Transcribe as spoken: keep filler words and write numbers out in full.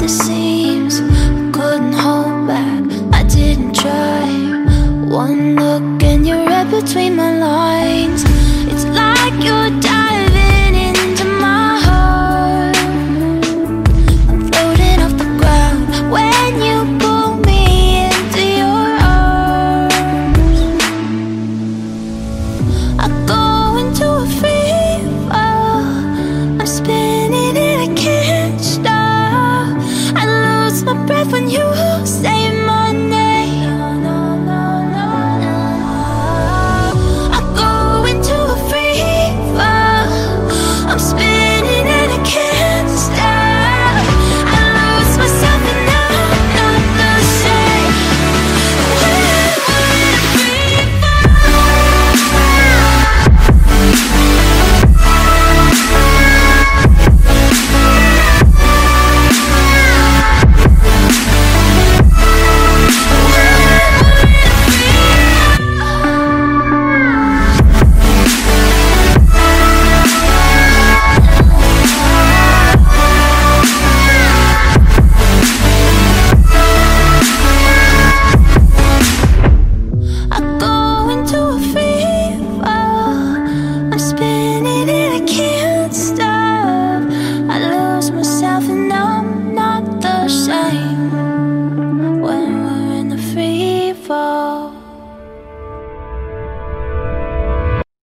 the seams, couldn't hold back, I didn't try. One look and you're right between my lines. It's like you're diving into my heart. I'm floating off the ground when you pull me into your arms. I go into a free fall, I'm spinning and I can't stop. I lose my breath when you say my name. I go into a free fall, I'm spinning and I can't stop. I lose myself and I'm not the same. When we're in a free I go into a free fall, I'm spinning and I can't stop. I lose myself and I'm not the same when we're in the free fall.